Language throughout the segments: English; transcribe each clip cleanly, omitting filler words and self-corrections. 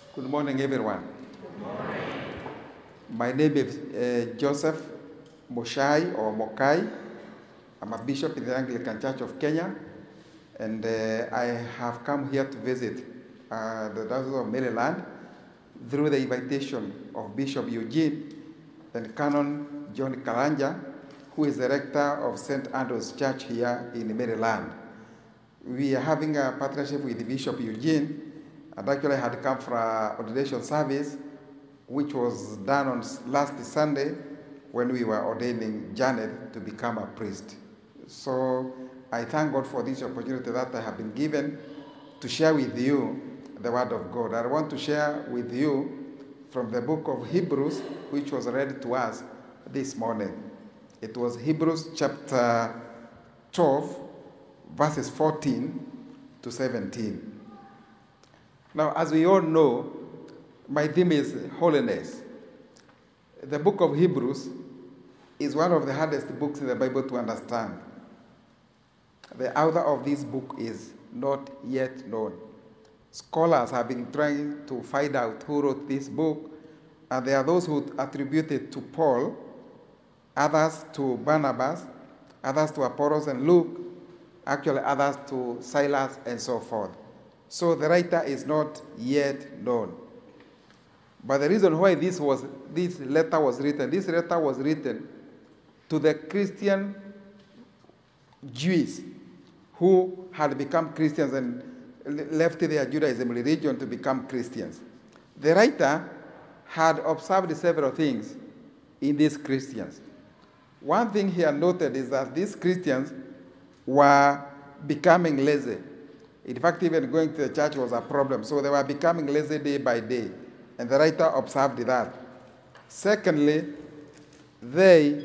Good morning, everyone. My name is Joseph Moshai or Mokai. I'm a bishop in the Anglican Church of Kenya, and I have come here to visit the Diocese of Maryland through the invitation of Bishop Eugene and Canon John Karanja, who is the rector of St. Andrew's Church here in Maryland. We are having a partnership with Bishop Eugene, and actually I had come for an ordination service, which was done on last Sunday when we were ordaining Janet to become a priest. So I thank God for this opportunity that I have been given to share with you the Word of God. I want to share with you from the book of Hebrews, which was read to us this morning. It was Hebrews chapter 12, verses 14 to 17. Now, as we all know, my theme is holiness. The book of Hebrews is one of the hardest books in the Bible to understand. The author of this book is not yet known. Scholars have been trying to find out who wrote this book, and there are those who attribute it to Paul, others to Barnabas, others to Apollos and Luke, actually others to Silas and so forth. So the writer is not yet known. But the reason why this letter was written to the Christian Jews who had become Christians and left their Judaism religion to become Christians. The writer had observed several things in these Christians. One thing he had noted is that these Christians were becoming lazy. In fact, even going to the church was a problem. So they were becoming lazy day by day. And the writer observed that. Secondly, they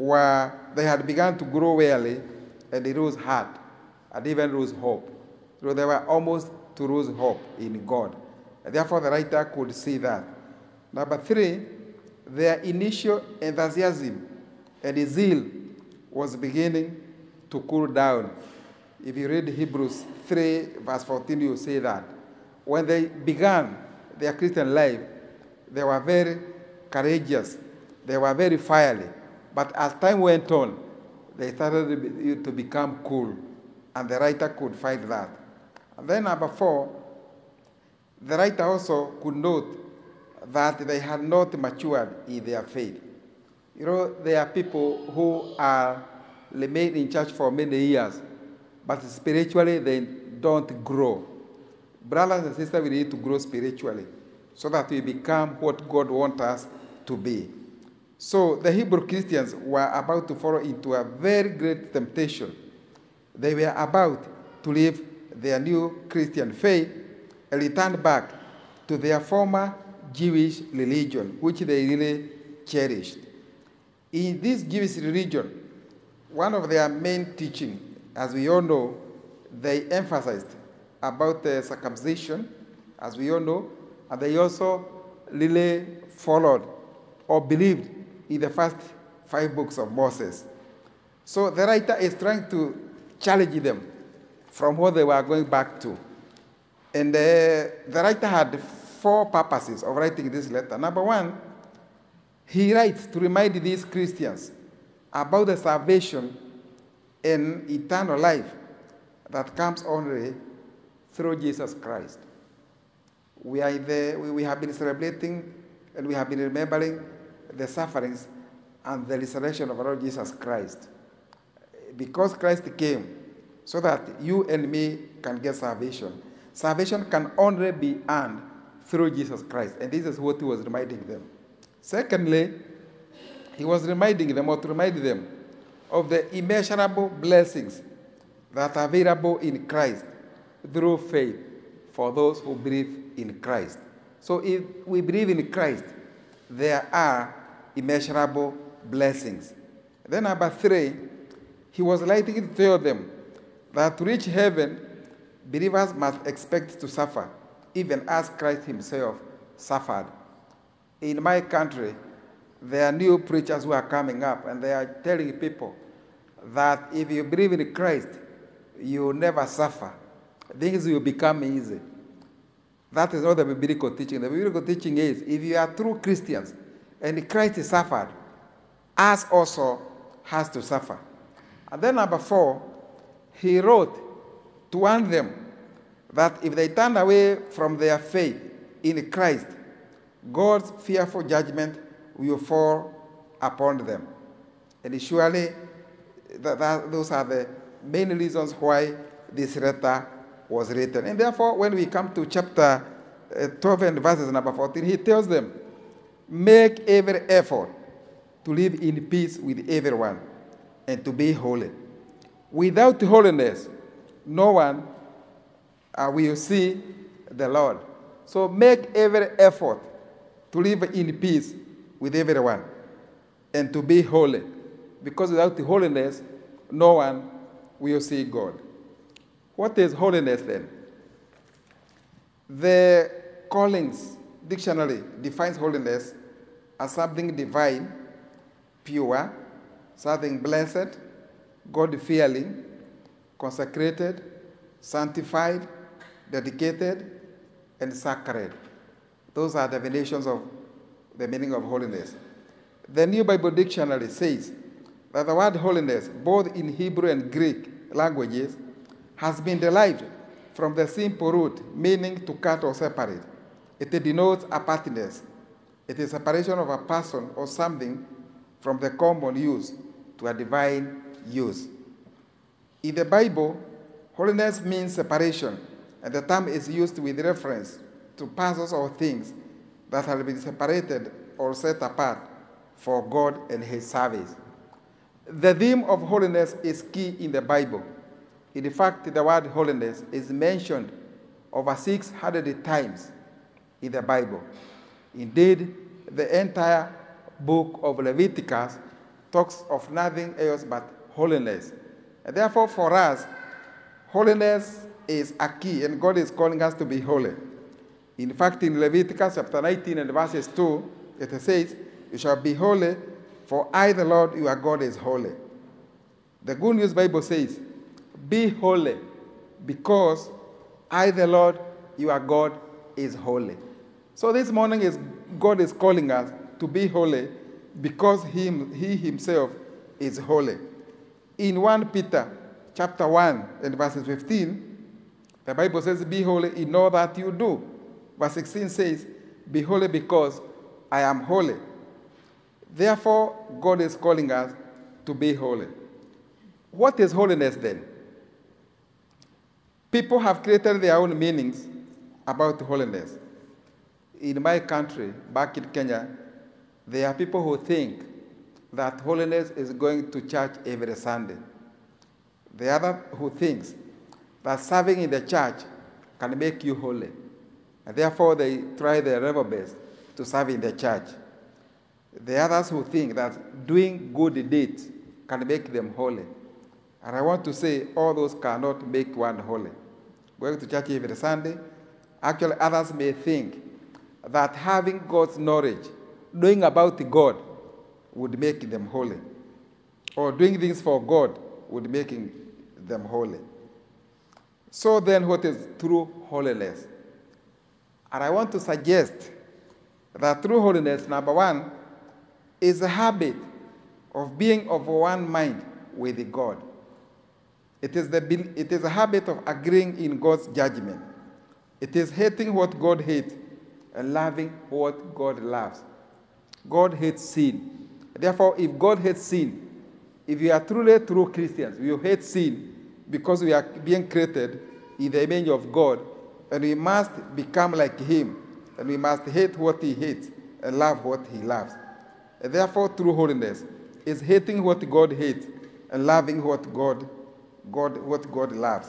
had begun to grow weary and they lose heart and even lose hope. So they were almost to lose hope in God. And therefore, the writer could see that. Number three, their initial enthusiasm and zeal was beginning to cool down. If you read Hebrews 3, verse 14, you see that. When they began their Christian life, they were very courageous. They were very fiery. But as time went on, they started to become cool. And the writer could find that. And then number four, the writer also could note that they had not matured in their faith. You know, there are people who are remain in church for many years, but spiritually they don't grow. Brothers and sisters, we need to grow spiritually so that we become what God wants us to be. So the Hebrew Christians were about to fall into a very great temptation. They were about to leave their new Christian faith and return back to their former Jewish religion, which they really cherished. In this Jewish religion, one of their main teachings, as we all know, they emphasized about the circumcision, as we all know, and they also really followed or believed in the first 5 books of Moses. So the writer is trying to challenge them from what they were going back to. And the writer had 4 purposes of writing this letter. Number one, he writes to remind these Christians about the salvation and eternal life that comes only through Jesus Christ. We have been celebrating and we have been remembering the sufferings and the resurrection of our Lord Jesus Christ. Because Christ came so that you and me can get salvation. Salvation can only be earned through Jesus Christ. And this is what he was reminding them. Secondly, he was reminding them, or to remind them, of the immeasurable blessings that are available in Christ through faith for those who believe in Christ. So if we believe in Christ, there are immeasurable blessings. Then number 3, he was likely to tell them that to reach heaven, believers must expect to suffer, even as Christ himself suffered. In my country, there are new preachers who are coming up, and they are telling people that if you believe in Christ, you will never suffer. Things will become easy. That is not the biblical teaching. The biblical teaching is, if you are true Christians and Christ suffered, us also has to suffer. And then number 4, he wrote to warn them that if they turn away from their faith in Christ, God's fearful judgment will fall upon them. And surely those are the main reasons why this letter was written. And therefore, when we come to chapter 12 and verses number 14, he tells them, make every effort to live in peace with everyone and to be holy. Without holiness, no one will see the Lord. So make every effort to live in peace with everyone and to be holy. Because without holiness, no one will see God. What is holiness then? The Collins Dictionary defines holiness as something divine, pure, something blessed, God-fearing, consecrated, sanctified, dedicated, and sacred. Those are definitions of the meaning of holiness. The New Bible Dictionary says that the word holiness, both in Hebrew and Greek languages, has been derived from the simple root meaning to cut or separate. It denotes apartness. It is separation of a person or something from the common use to a divine use. In the Bible, holiness means separation, and the term is used with reference to persons or things that have been separated or set apart for God and his service. The theme of holiness is key in the Bible. In fact, the word holiness is mentioned over 600 times in the Bible. Indeed, the entire book of Leviticus talks of nothing else but holiness. And therefore, for us, holiness is a key, and God is calling us to be holy. In fact, in Leviticus chapter 19 and verses 2, it says, you shall be holy, for I, the Lord, your God, is holy. The Good News Bible says, be holy, because I, the Lord, your God, is holy. So this morning, God is calling us to be holy because he himself is holy. In 1 Peter chapter 1 and verses 15, the Bible says, be holy in all that you do. Verse 16 says, be holy because I am holy. Therefore, God is calling us to be holy. What is holiness then? People have created their own meanings about holiness. In my country, back in Kenya, there are people who think that holiness is going to church every Sunday. The other who thinks that serving in the church can make you holy. And therefore, they try their level best to serve in the church. The others who think that doing good deeds can make them holy. And I want to say all those cannot make one holy. Going to church every Sunday, actually others may think that having God's knowledge, knowing about God, would make them holy. Or doing things for God would make them holy. So then what is true holiness? And I want to suggest that true holiness, number one, is a habit of being of one mind with God. It is a habit of agreeing in God's judgment. It is hating what God hates and loving what God loves. God hates sin. Therefore, if God hates sin, if we are truly true Christians, we hate sin because we are being created in the image of God, and we must become like him, and we must hate what he hates and love what he loves. And therefore, true holiness is hating what God hates and loving what God loves.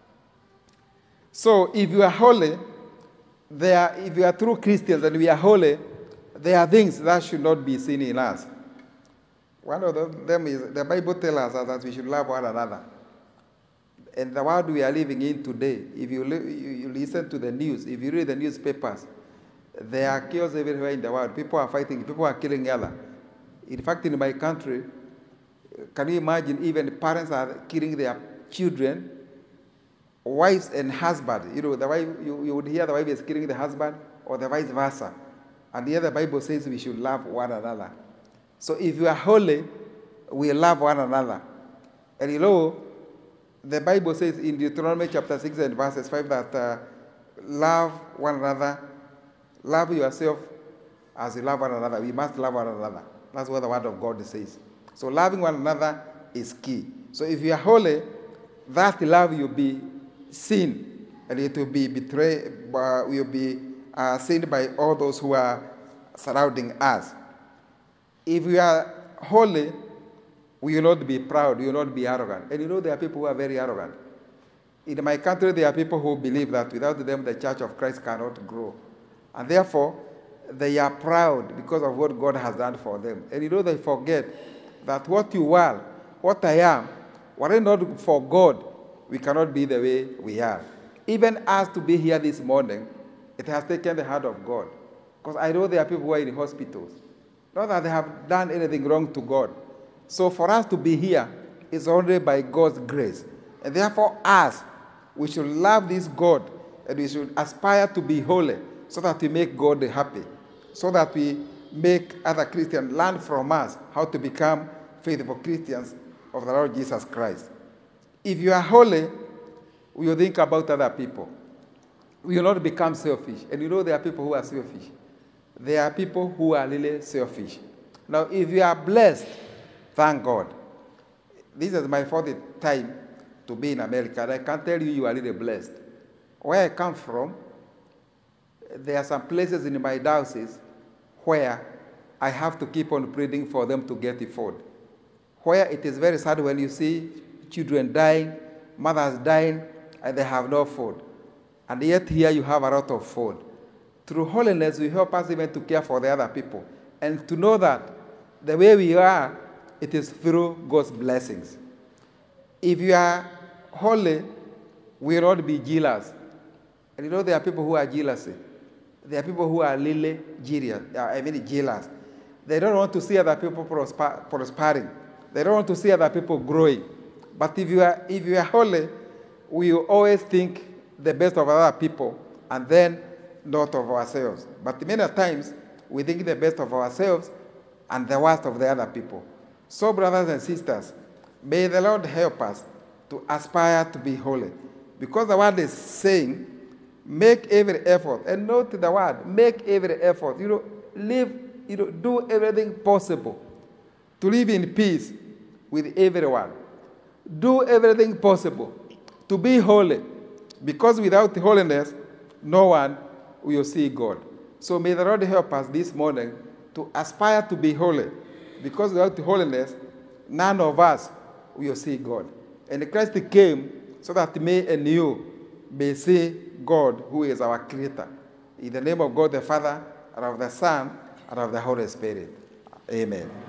So if you are holy, if you are true Christians and we are holy, there are things that should not be seen in us. One of them is the Bible tells us that we should love one another. And the world we are living in today, if you listen to the news, if you read the newspapers, there are chaos everywhere in the world. People are fighting, people are killing each other. In fact, in my country, can you imagine even parents are killing their children wives and husband. You know, the wife, you would hear the wife is killing the husband, or the vice versa. And here the Bible says we should love one another. So if you are holy, we love one another. And you know, the Bible says in Deuteronomy chapter 6 and verses 5 that love one another, love yourself as you love one another. We must love one another. That's what the word of God says. So loving one another is key. So if you are holy, that love will be seen, and it will be betrayed, will be seen by all those who are surrounding us. If we are holy, we will not be proud, we will not be arrogant. And you know, there are people who are very arrogant. In my country, there are people who believe that without them, the Church of Christ cannot grow. And therefore, they are proud because of what God has done for them. And you know, they forget that what you are, what I am, were it not for God, we cannot be the way we are. Even us to be here this morning, it has taken the hand of God. Because I know there are people who are in hospitals. Not that they have done anything wrong to God. So for us to be here is only by God's grace. And therefore, us, we should love this God, and we should aspire to be holy so that we make God happy, so that we make other Christians learn from us how to become faithful Christians of the Lord Jesus Christ. If you are holy, we will think about other people. We will not become selfish. And you know, there are people who are selfish. There are people who are really selfish. Now, if you are blessed, thank God. This is my 40th time to be in America, and I can tell you, you are really blessed. Where I come from, there are some places in my diocese where I have to keep on pleading for them to get the food. Where it is very sad when you see children dying, mothers dying, and they have no food. And yet here you have a lot of food. Through holiness, we help us even to care for the other people, and to know that the way we are, it is through God's blessings. If you are holy, we will not be jealous. And you know, there are people who are jealous. There are people who are really jealous. They don't want to see other people prospering. They don't want to see other people growing. But if you are holy, we will always think the best of other people and then not of ourselves. But many times, we think the best of ourselves and the worst of the other people. So, brothers and sisters, may the Lord help us to aspire to be holy. Because the word is saying, make every effort. And note the word, make every effort. Do everything possible to live in peace with everyone. Do everything possible to be holy. Because without holiness, no one will see God. So may the Lord help us this morning to aspire to be holy. Because without holiness, none of us will see God. And Christ came so that me and you may see God, who is our Creator. In the name of God the Father, and of the Son, and of the Holy Spirit. Amen.